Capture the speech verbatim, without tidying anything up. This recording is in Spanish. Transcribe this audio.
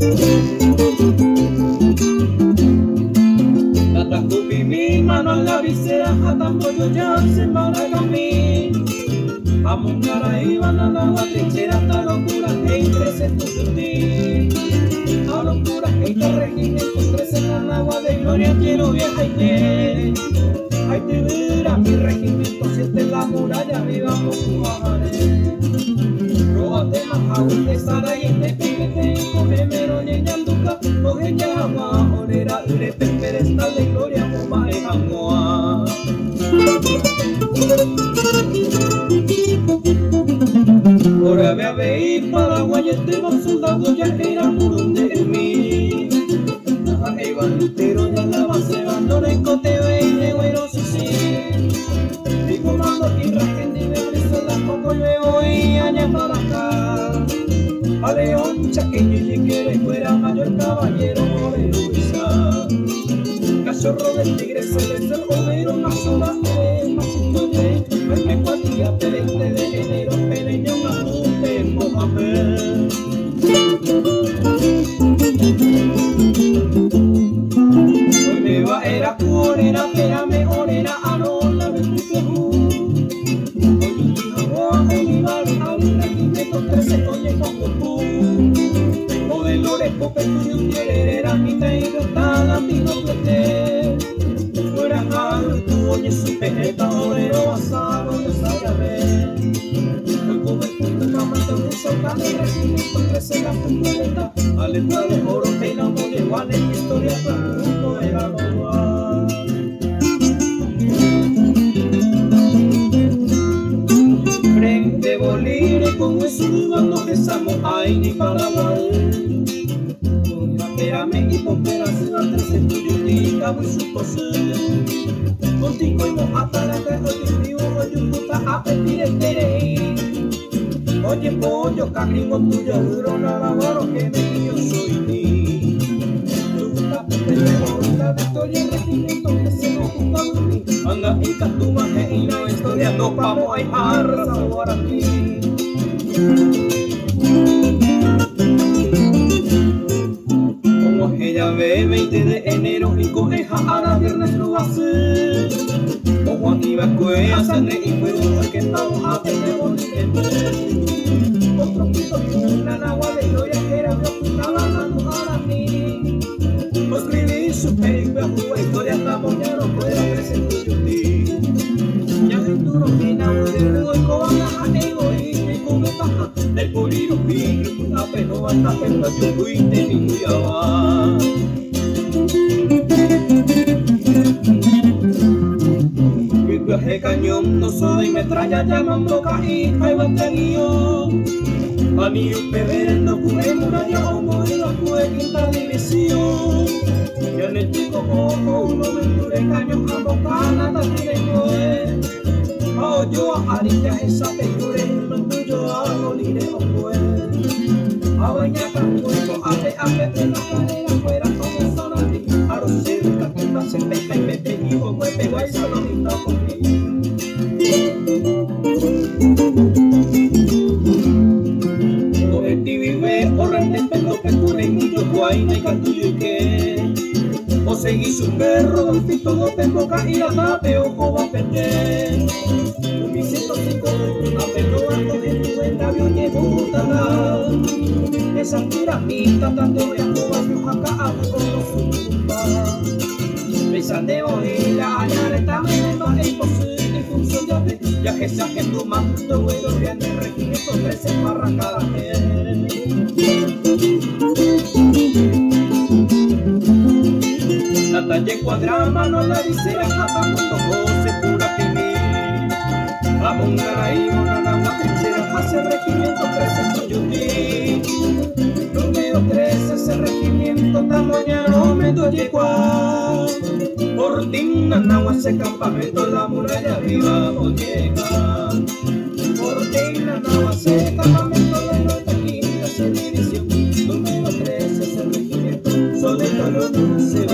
Tatakupi mi mano en la visera, atando yo ya se maracami. Vamos cara y van a la guatrichera, hasta locura que crece tu suti. A locura que te regimiento crece en el agua de gloria, quiero viajar y te. Ay te verá mi regimiento, siente la muralla, vivamos su bajaré. Róbate más agua de Sara y te pídete, coge mero y ñanduca, coge ya agua, olera, ure, pemperesta de gloria, moma en agua. Ahora ve a ver Paraguay, este más soldado ya era murunde en mí. Naja Eva Lutero ya la base bandona en Coteo y Negüero Susi. Mi comando y rajen de Bebrizo la poco luego y aña para acá. A León Chaqueño y quiere fuera mayor caballero Overuiza. Cachorro del tigre celeste, overo más sola, más sintoye. Me cuatía veinte de enero, peleño una de Mohamed. Hoy me va era orera, espérame, orera, anola, me puse un. Hoy un agua, olivar, abra, y me trece, oye, con pum. O de lores, pope, tuyo, un tierera, mi traído, tala, mi no plete. Fuera algo, tú oye, su pejeta, orero, asado, yo sabía ver. Hoy como el punto, mamá, te voy a soltar el regimiento, crece la puntualeta. Alerta de oro, peina, no igual en historia, todo el mundo era global. Frente Bolívar, con eso dudando que somos ahí ni Paraguay. Espérame y pompera, se va a tercer tuyo, y cabo y su pose. Contigo y mojata, la que hoy vivo, hoy un puta a pedir el tere. Oye pollo, cagringo tuyo, duro, nada bueno que me yo soy ni. Tu gusta, te llevo, la victoria, el regimiento que se ocupa de mí. Anda y catumaje y la historia, no vamos a dejar sabor aquí. Como ella ve veinte de enero y coneja a la viernes lo va a hacer. Como aquí va a cuella, sangre y fuego, porque estamos a tener bonito. Otro pito y una agua de gloria que era mi ocultaba la mujer a mí. Lo escribí su película, jugó historia, estamos ya no puede crecer tu yuti. Ya en duro que nada de rudo y cobana a egoísmo y con ventaja del polino pino, una peno hasta peno yo fui de mi va. Mi viaje cañón, no soy metralla, llamando caí, hay baterío. Anillo perdiendo, cubre muralla, homo y la fue quinta división. Y en el chico ojo, uno venture cañón, a bocana, también coe. A yo a arilla, esa peyure, no tuyo a molire o fue. A bañar con fuego, a pe, a pe, de la cadera, fuera como son a ti. A los cerca, que no se pepe, pepe, y como pepe, guay, solo linda conmigo. O seguís un perro, dos pitos, dos boca y la tape, ojo va a perder. Un mi ciento cinco, una perro alto de tu buen labio y putada. Esa piramita, tanto de ajoba, acá a con los zumba. Besandeo y la añara, esta memba, es posible y función ya ve. Ya que se hace tu mando, bueno, viene el regimiento, crece para cada vez. La talle cuadrama, no la visera, japa, mundo, goce, pura pimí. Vamos, garay, monana, matrichera, hace regimiento, crece con yuti. Número trece, ese regimiento, tamoñano, me doy igual. Por ti, nanagua, ese campamento, la muralla arriba, o llega. Por ti, nanagua, ese campamento, la noventa quinta, esa división. Número trece, ese regimiento, sobre todo no se va.